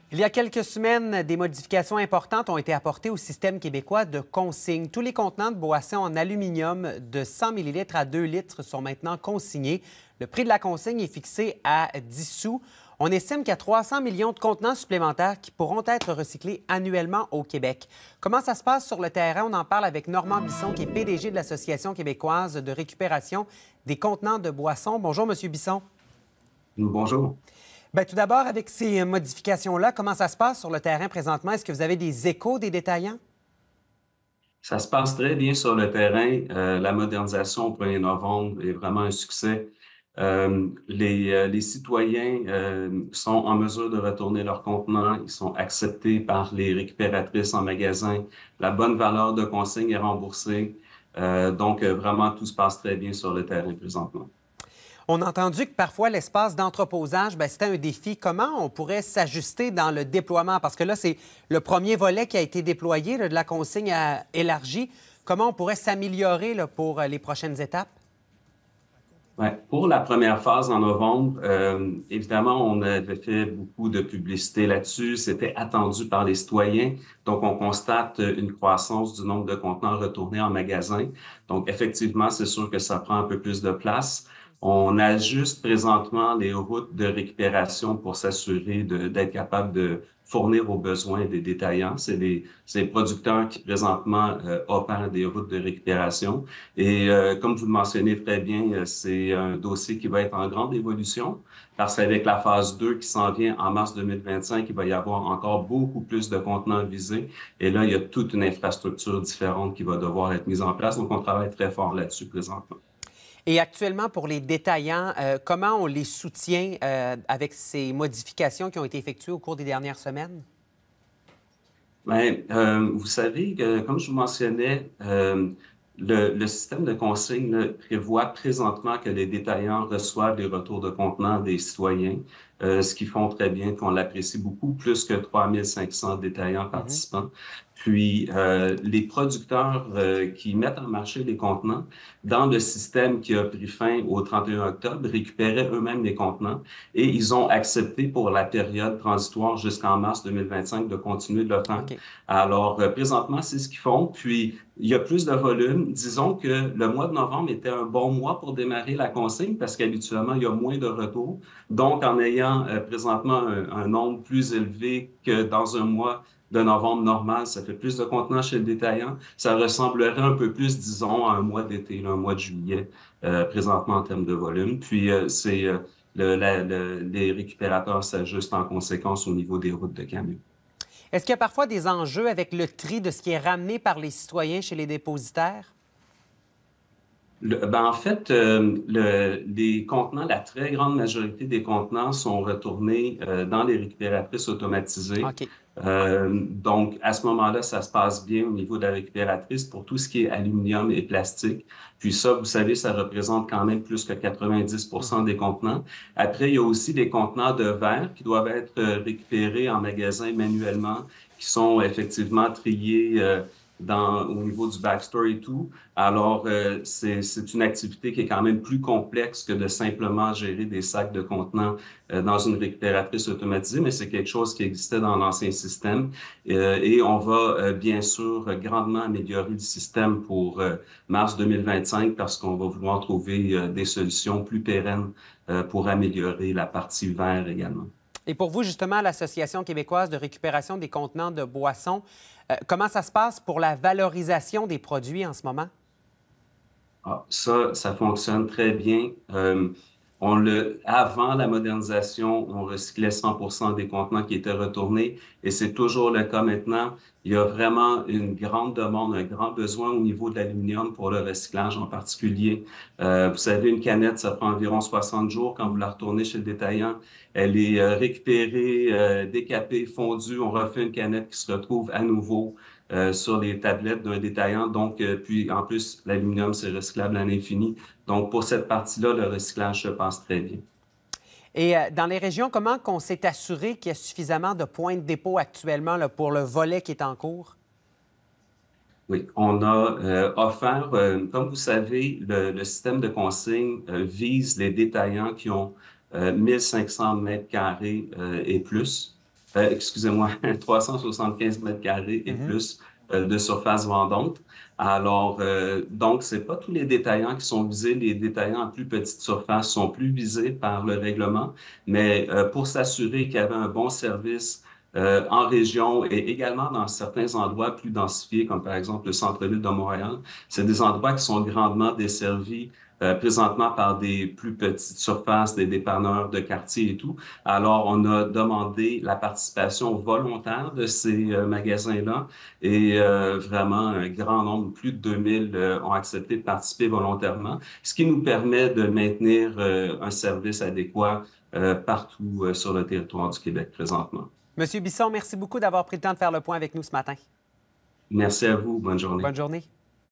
Il y a quelques semaines, des modifications importantes ont été apportées au système québécois de consigne. Tous les contenants de boissons en aluminium de 100 ml à 2 litres sont maintenant consignés. Le prix de la consigne est fixé à 10 sous. On estime qu'il y a 300 millions de contenants supplémentaires qui pourront être recyclés annuellement au Québec. Comment ça se passe sur le terrain? On en parle avec Normand Bisson, qui est PDG de l'Association québécoise de récupération des contenants de boissons. Bonjour, Monsieur Bisson. Bonjour. Bien, tout d'abord, avec ces modifications-là, comment ça se passe sur le terrain présentement? Est-ce que vous avez des échos des détaillants? Ça se passe très bien sur le terrain. La modernisation au 1er novembre est vraiment un succès. Les citoyens sont en mesure de retourner leurs contenants. Ils sont acceptés par les récupératrices en magasin. La bonne valeur de consigne est remboursée. Donc, vraiment, tout se passe très bien sur le terrain présentement. On a entendu que parfois, l'espace d'entreposage, c'était un défi. Comment on pourrait s'ajuster dans le déploiement? Parce que là, c'est le premier volet qui a été déployé, là, de la consigne élargie. Comment on pourrait s'améliorer pour les prochaines étapes? Ouais. Pour la première phase en novembre, évidemment, on avait fait beaucoup de publicité là-dessus. C'était attendu par les citoyens. Donc, on constate une croissance du nombre de contenants retournés en magasin. Donc, effectivement, c'est sûr que ça prend un peu plus de place. On ajuste présentement les routes de récupération pour s'assurer d'être capable de fournir aux besoins des détaillants. C'est les producteurs qui présentement opèrent des routes de récupération. Et comme vous le mentionnez très bien, c'est un dossier qui va être en grande évolution parce qu'avec la phase 2 qui s'en vient en mars 2025, il va y avoir encore beaucoup plus de contenants visés. Et là, il y a toute une infrastructure différente qui va devoir être mise en place. Donc, on travaille très fort là-dessus présentement. Et actuellement, pour les détaillants, comment on les soutient avec ces modifications qui ont été effectuées au cours des dernières semaines? Bien, vous savez que, comme je vous mentionnais, le système de consigne là, prévoit présentement que les détaillants reçoivent des retours de contenants des citoyens, ce qu'ils font très bien, qu'on l'apprécie beaucoup, plus que 3500 détaillants participants. Puis, les producteurs qui mettent en marché les contenants, dans le système qui a pris fin au 31 octobre, récupéraient eux-mêmes les contenants et ils ont accepté pour la période transitoire jusqu'en mars 2025 de continuer de le faire. OK. Alors, présentement, c'est ce qu'ils font. Puis, il y a plus de volume. Disons que le mois de novembre était un bon mois pour démarrer la consigne parce qu'habituellement, il y a moins de retours. Donc, en ayant présentement un nombre plus élevé que dans un mois de novembre normal, ça fait plus de contenants chez le détaillant. Ça ressemblerait un peu plus, disons, à un mois d'été, un mois de juillet, présentement en termes de volume. Puis, les récupérateurs s'ajustent en conséquence au niveau des routes de camions. Est-ce qu'il y a parfois des enjeux avec le tri de ce qui est ramené par les citoyens chez les dépositaires? En fait, les contenants, la très grande majorité des contenants sont retournés dans les récupératrices automatisées. OK. Donc, à ce moment-là, ça se passe bien au niveau de la récupératrice pour tout ce qui est aluminium et plastique. Puis ça, vous savez, ça représente quand même plus que 90% des contenants. Après, il y a aussi des contenants de verre qui doivent être récupérés en magasin manuellement, qui sont effectivement triés au niveau du backstore et tout. Alors, c'est une activité qui est quand même plus complexe que de simplement gérer des sacs de contenants dans une récupératrice automatisée, mais c'est quelque chose qui existait dans l'ancien système. Et on va bien sûr grandement améliorer le système pour mars 2025 parce qu'on va vouloir trouver des solutions plus pérennes pour améliorer la partie verre également. Et pour vous, justement, l'Association québécoise de récupération des contenants de boissons, comment ça se passe pour la valorisation des produits en ce moment? Ah, ça fonctionne très bien. Avant la modernisation, on recyclait 100% des contenants qui étaient retournés et c'est toujours le cas maintenant. Il y a vraiment une grande demande, un grand besoin au niveau de l'aluminium pour le recyclage en particulier. Vous savez, une canette, ça prend environ 60 jours quand vous la retournez chez le détaillant. Elle est récupérée, décapée, fondue. On refait une canette qui se retrouve à nouveau sur les tablettes d'un détaillant. Donc, puis en plus, l'aluminium, c'est recyclable à l'infini. Donc, pour cette partie-là, le recyclage se passe très bien. Et dans les régions, comment on s'est assuré qu'il y a suffisamment de points de dépôt actuellement là, pour le volet qui est en cours? Oui, on a offert, comme vous savez, le système de consigne vise les détaillants qui ont 1500 mètres carrés et plus. excusez-moi, 375 mètres carrés et Mhm. plus de surface vendante. Alors, donc, c'est pas tous les détaillants qui sont visés. Les détaillants à plus petite surface sont plus visés par le règlement, mais pour s'assurer qu'il y avait un bon service en région et également dans certains endroits plus densifiés, comme par exemple le centre-ville de Montréal, c'est des endroits qui sont grandement desservis présentement par des plus petites surfaces, des dépanneurs de quartier et tout. Alors, on a demandé la participation volontaire de ces magasins-là et vraiment un grand nombre, plus de 2000, ont accepté de participer volontairement, ce qui nous permet de maintenir un service adéquat partout sur le territoire du Québec présentement. Monsieur Bisson, merci beaucoup d'avoir pris le temps de faire le point avec nous ce matin. Merci à vous. Bonne journée. Bonne journée.